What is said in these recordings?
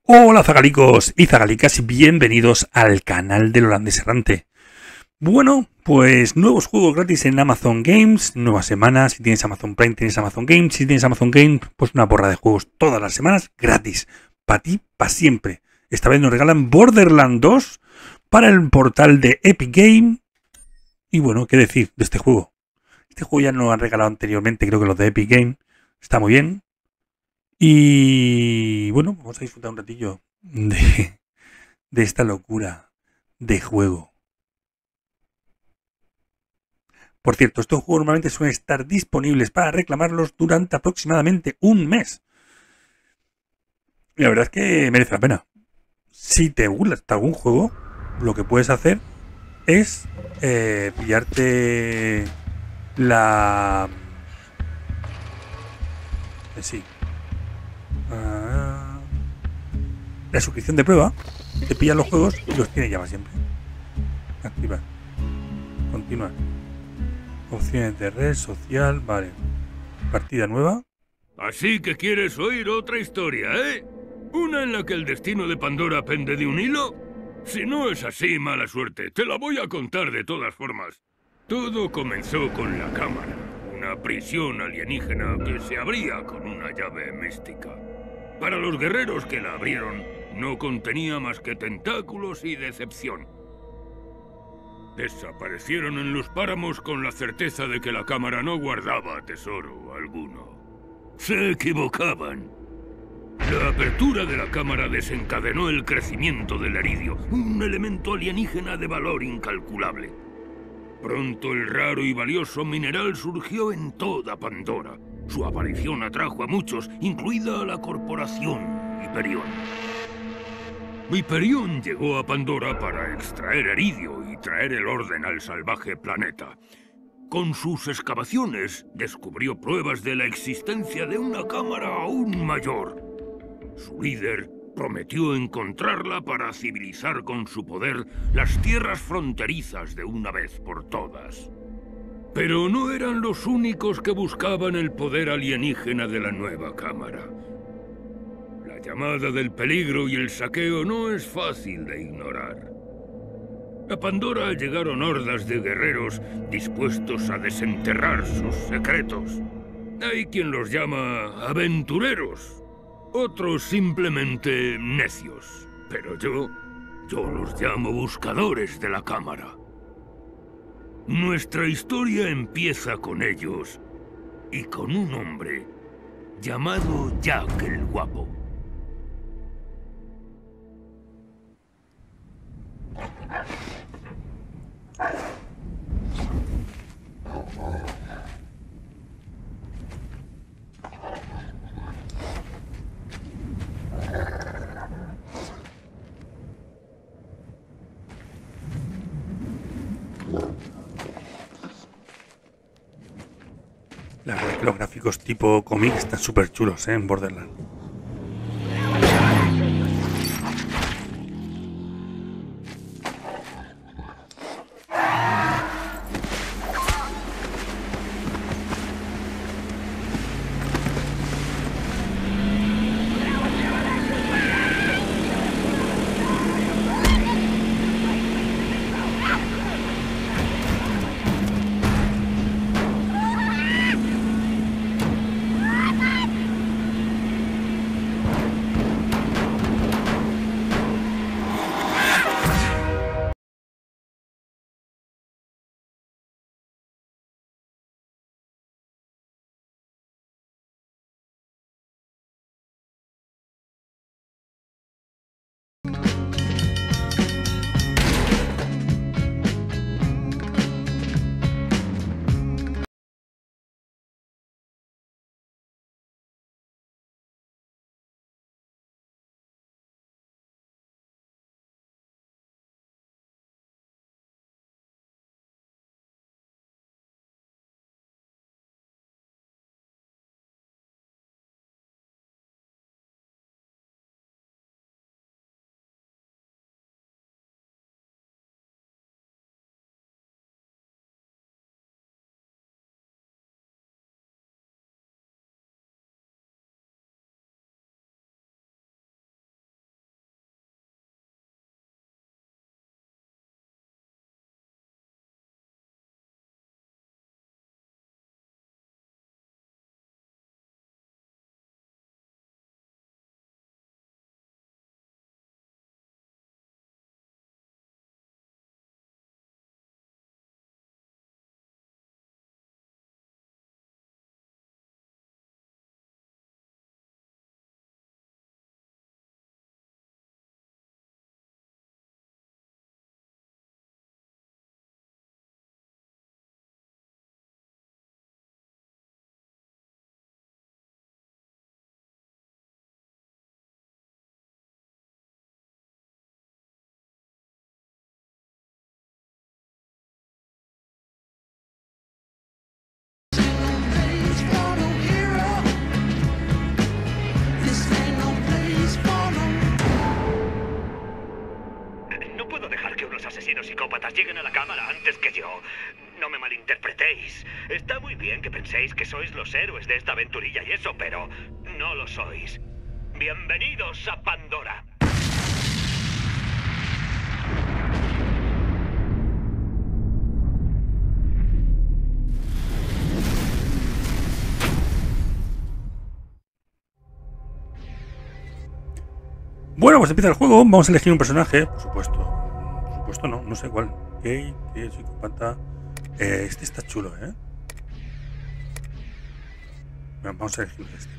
Hola zagalicos y zagalicas y bienvenidos al canal del Holandés Errante. Bueno, pues nuevos juegos gratis en Amazon Games, nuevas semanas. Si tienes Amazon Prime tienes Amazon Games, si tienes Amazon Games pues una porra de juegos todas las semanas gratis, para ti, para siempre. Esta vez nos regalan Borderlands 2 para el portal de Epic Game. Y bueno, ¿qué decir de este juego? Este juego ya nos lo han regalado anteriormente, creo que los de Epic Game. Está muy bien. Y bueno, vamos a disfrutar un ratillo de esta locura de juego. Por cierto, estos juegos normalmente suelen estar disponibles para reclamarlos durante aproximadamente un mes. Y la verdad es que merece la pena. Si te gusta algún juego, lo que puedes hacer es pillarte la... sí. La suscripción de prueba, te pillan los juegos y los tienes ya para siempre. Activa. Continuar. Opciones de red social, vale. Partida nueva. Así que quieres oír otra historia, ¿eh? ¿Una en la que el destino de Pandora pende de un hilo? Si no es así, mala suerte. Te la voy a contar de todas formas. Todo comenzó con la cámara, una prisión alienígena que se abría con una llave mística. Para los guerreros que la abrieron, no contenía más que tentáculos y decepción. Desaparecieron en los páramos con la certeza de que la cámara no guardaba tesoro alguno. Se equivocaban. La apertura de la cámara desencadenó el crecimiento del eridio, un elemento alienígena de valor incalculable. Pronto el raro y valioso mineral surgió en toda Pandora. Su aparición atrajo a muchos, incluida a la corporación Hyperion. Hyperion llegó a Pandora para extraer eridio y traer el orden al salvaje planeta. Con sus excavaciones, descubrió pruebas de la existencia de una cámara aún mayor. Su líder prometió encontrarla para civilizar con su poder las tierras fronterizas de una vez por todas. Pero no eran los únicos que buscaban el poder alienígena de la nueva cámara. La llamada del peligro y el saqueo no es fácil de ignorar. A Pandora llegaron hordas de guerreros dispuestos a desenterrar sus secretos. Hay quien los llama aventureros, otros simplemente necios. Pero yo los llamo buscadores de la cámara. Nuestra historia empieza con ellos y con un hombre llamado Jack el Guapo. La verdad es que los gráficos tipo cómic están súper chulos, en Borderlands. los asesinos psicópatas lleguen a la cámara antes que yo. No me malinterpretéis. Está muy bien que penséis que sois los héroes de esta aventurilla y eso, pero no lo sois. Bienvenidos a Pandora. Bueno, pues empieza el juego. Vamos a elegir un personaje, por supuesto. Por supuesto no sé cuál. Gay, psicópata. Este está chulo, ¿eh? Bueno, vamos a elegir este.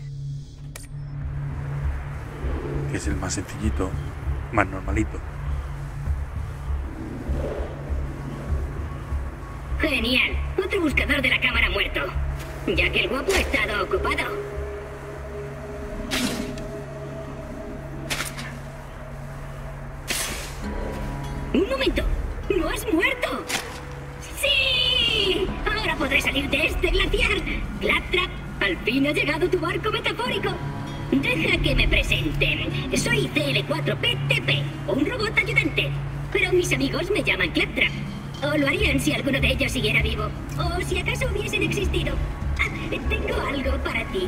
Que es el más sencillito, más normalito. Genial. Otro buscador de la cámara muerto. Ya que el guapo ha estado ocupado. ¡Un momento! ¡No has muerto! ¡Sí! Ahora podré salir de este glaciar. Claptrap, al fin ha llegado tu barco metafórico. Deja que me presenten. Soy CL4PTP, un robot ayudante. Pero mis amigos me llaman Claptrap. O lo harían si alguno de ellos siguiera vivo. O si acaso hubiesen existido. Tengo algo para ti.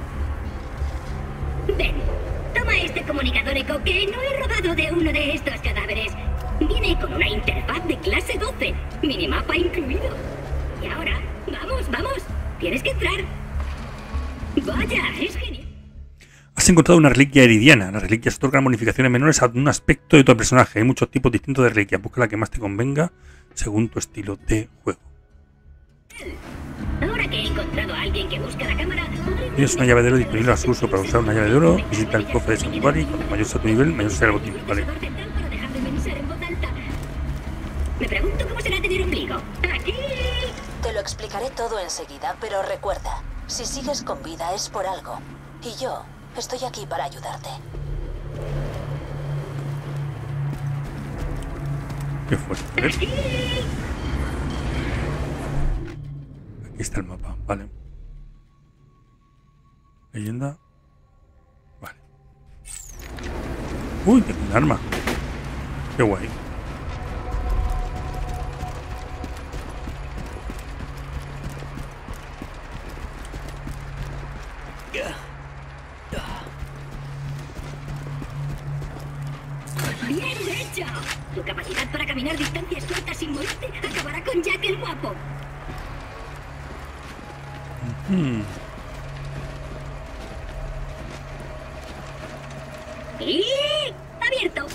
Ven, toma este comunicador eco que no he robado de uno de estos cadáveres. Viene con una interfaz de clase 12, minimapa incluido. Y ahora, vamos, tienes que entrar. Vaya, es genial. Has encontrado una reliquia heridiana. Las reliquias otorgan bonificaciones menores a un aspecto de tu personaje. Hay muchos tipos distintos de reliquias. Busca la que más te convenga según tu estilo de juego. Ahora que he encontrado a alguien que busca la cámara, tienes una llave de oro disponible a su uso. Para usar una llave de oro, visita el cofre de Sanctuary. Cuanto mayor sea tu nivel, mayor será el botín. Vale. Me pregunto cómo será tener ombligo. ¡Aquí! Te lo explicaré todo enseguida, pero recuerda, si sigues con vida es por algo. Y yo estoy aquí para ayudarte. Qué fuerte. A ver. Aquí está el mapa. Vale. Leyenda. Vale. Uy, tengo un arma. Qué guay. ¡Bien hecho! Tu capacidad para caminar distancias cortas sin morirte acabará con Jack el guapo. Y abierto.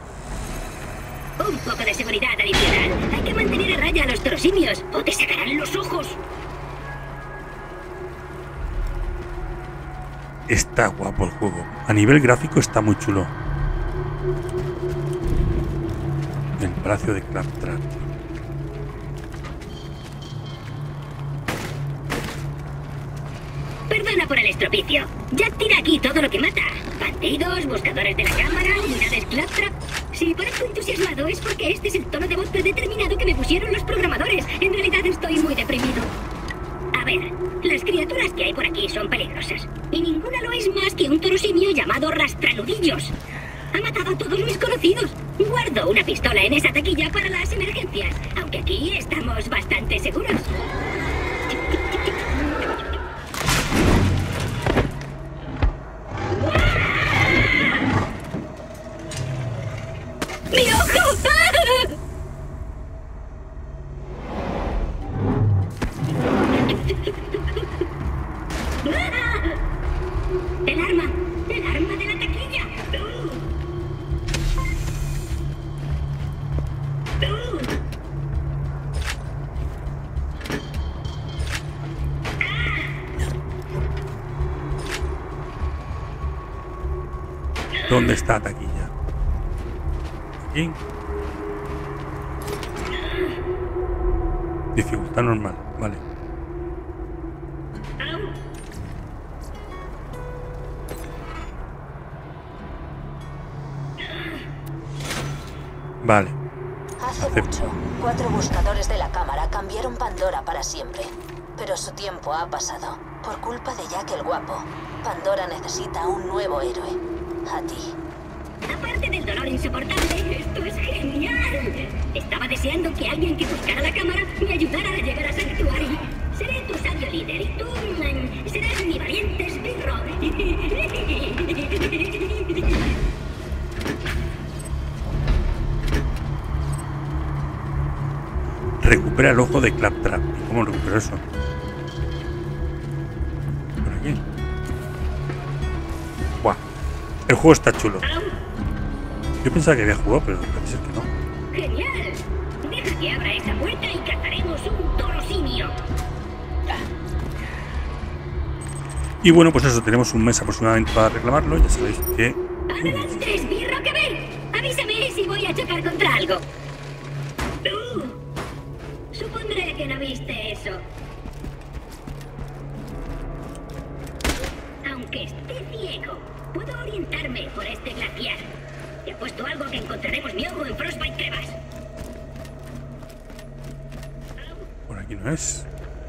Un poco de seguridad adicional. Hay que mantener a raya a los torosimios o te sacarán los ojos. Está guapo el juego. A nivel gráfico está muy chulo. El Palacio de Claptrap. Perdona por el estropicio. Jack tira aquí todo lo que mata. Bandidos, buscadores de la cámara, unidades Claptrap. Si parezco entusiasmado es porque este es el tono de voz predeterminado que me pusieron los programadores. En realidad estoy muy deprimido. A ver, las criaturas que hay por aquí son peligrosas. Y ninguna lo es más que un torosimio llamado Rastranudillos. Ha matado a todos mis conocidos. Guardo una pistola en esa taquilla para las emergencias. Aunque aquí estamos bastante seguros. ¡Mi ojo! ¡El arma! ¡El arma de la taquilla! ¿Dónde está la taquilla? Aquí. Dificultad normal, vale. Vale. Hace mucho, 4 buscadores de la cámara cambiaron Pandora para siempre. Pero su tiempo ha pasado. Por culpa de Jack el Guapo, Pandora necesita un nuevo héroe. A ti. Aparte del dolor insoportable, esto es genial. deseando que alguien que buscara la cámara me ayudara a llegar a Sanctuary. Seré tu sabio líder y tú serás mi valiente esbirro. Recupera el ojo de Claptrap. ¿Y cómo recupero eso? ¿Por aquí? Buah. El juego está chulo. Yo pensaba que había jugado, pero parece ser que no. ¡Genial! Deja que abra esa puerta y cazaremos un toro simio. Y bueno, pues eso, tenemos un mes aproximadamente para reclamarlo. Ya sabéis que... ¡Adelante, esbirro, que ven! Avísame si voy a chocar contra algo. Supondré que no viste eso. Aunque esté ciego, puedo orientarme por este glaciar. Te apuesto algo que encontraremos mi ojo en Frostbite Crevasse. Por aquí no es.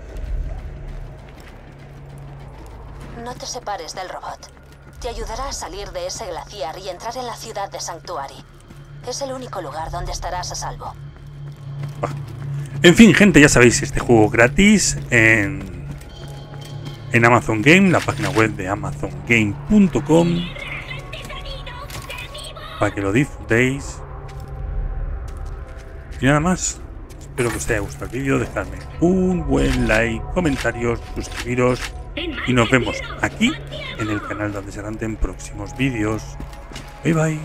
No te separes del robot. Te ayudará a salir de ese glaciar y entrar en la ciudad de Sanctuary. Es el único lugar donde estarás a salvo. Bah. En fin, gente, ya sabéis, este juego gratis en Amazon Game, la página web de amazongame.com, para que lo disfrutéis. Y nada más. Espero que os haya gustado el vídeo, dejadme un buen like, comentarios, suscribiros y nos vemos aquí en el canal donde se harán en próximos vídeos. Bye bye.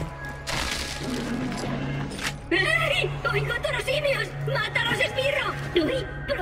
¡Ey! ¡Oigo toros simios! ¡Mátalos, esbirro! ¡Uy!